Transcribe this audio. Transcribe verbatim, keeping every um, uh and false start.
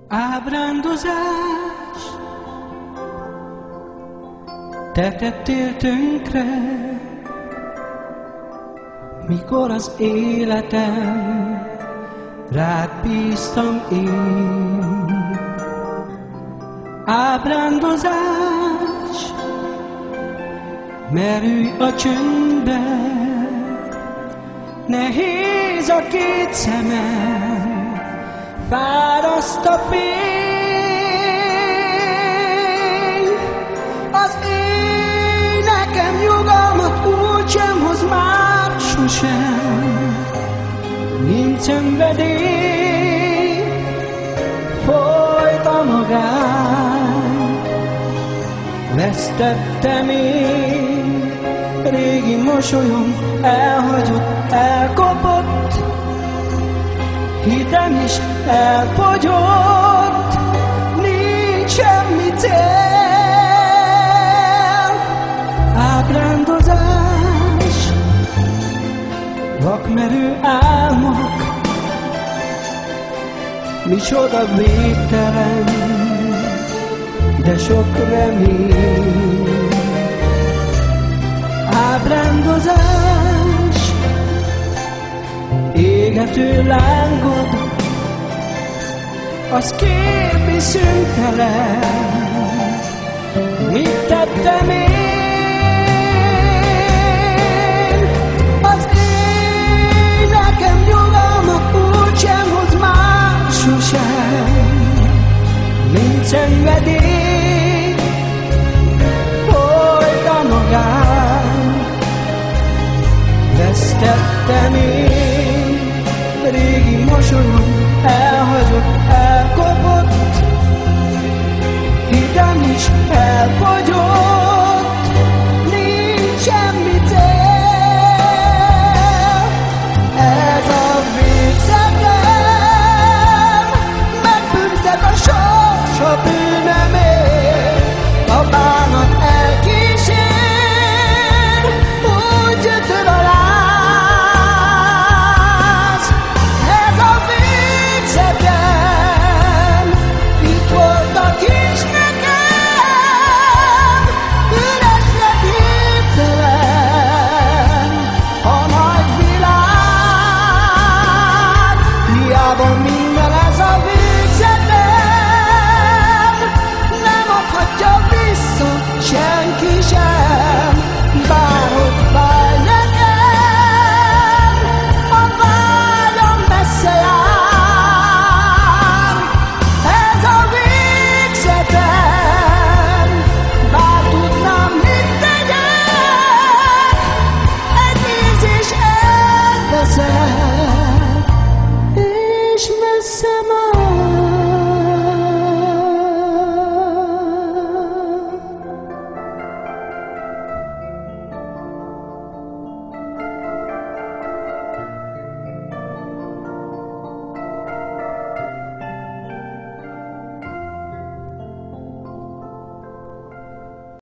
Ábrándozás, te tettél tönkre, mikor az életem rád bíztam én. Ábrándozás, merülj a csöndbe, nehéz a két szemem, fáraszt a fény. Az énekem nyugalmat úgysem hoz már sosem, nincs szenvedély, folyt a magán. Vesztettem én, régi mosolyom elhagyott, elkopott, hitem is elfogyott, nincs semmi cél. Ábrándozás, vakmerő álmok, micsoda végtelen, de sok remény. Ábrándozás, égető lángod, az képi szüntelen. Mit tettem én? Az énekem nyugalmat úgysem hoz már sosem, nincs szenvedély, folyt a magán. Vesztettem én, régi mosolyom elhagyott, elkopott, hitem is elfogyott.